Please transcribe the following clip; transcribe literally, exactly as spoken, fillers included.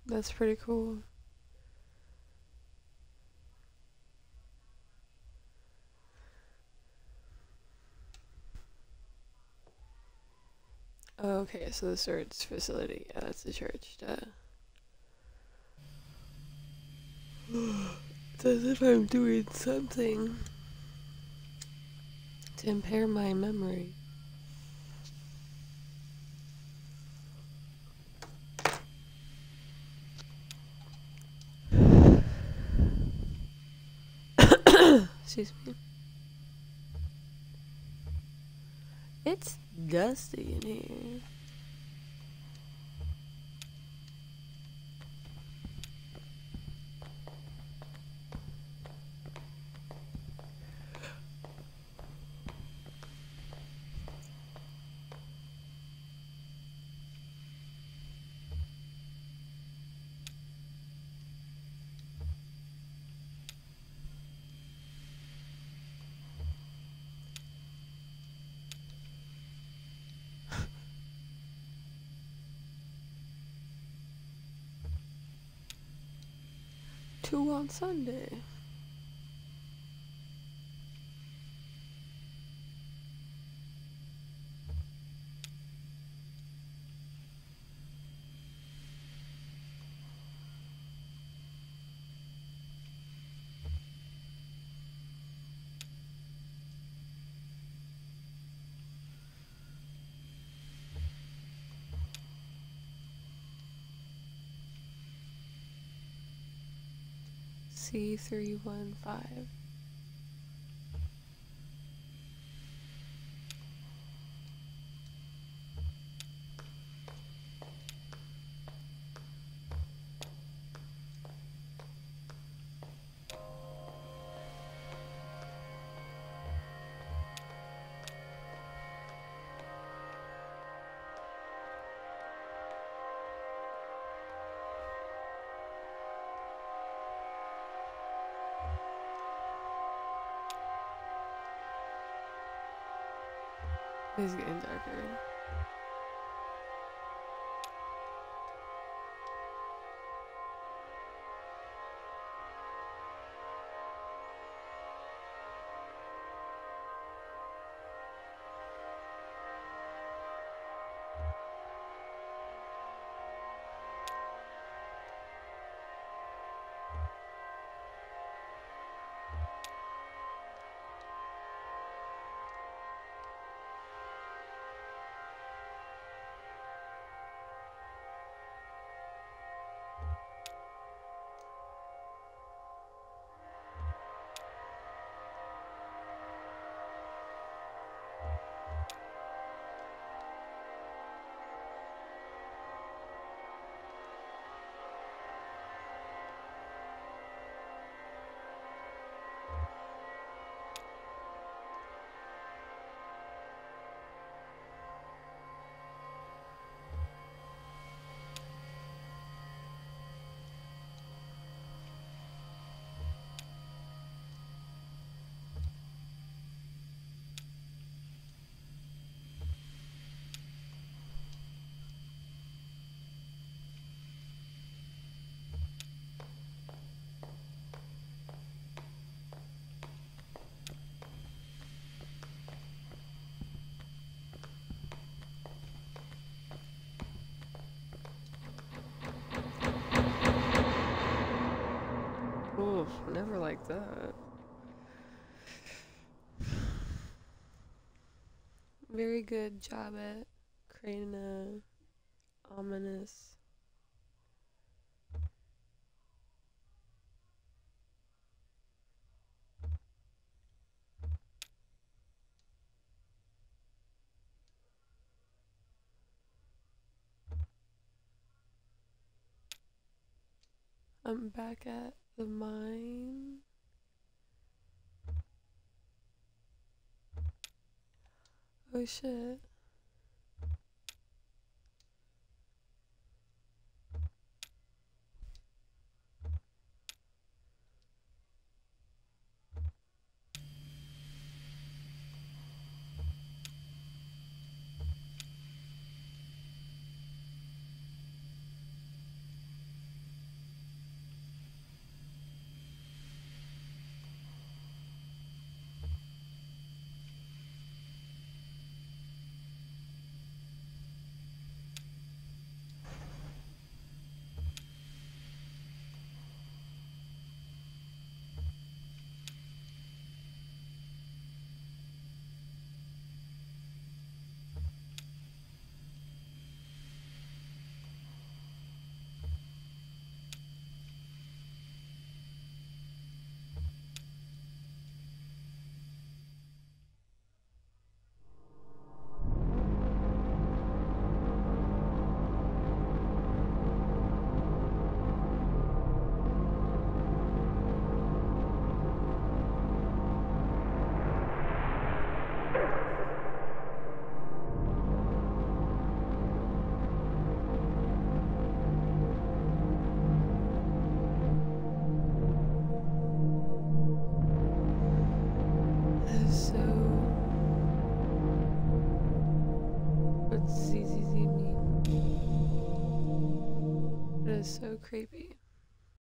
That's pretty cool. Oh, okay, so the storage facility. Yeah, that's the church. Duh. It's as if I'm doing something to impair my memory. Excuse me. It's dusty in here. Two on Sunday. C three one five. It's getting darker. Oof, never like that. Very good job at creating a ominous. I'm back at the mine. Oh shit. so. What's Z Z Z mean? That is so creepy.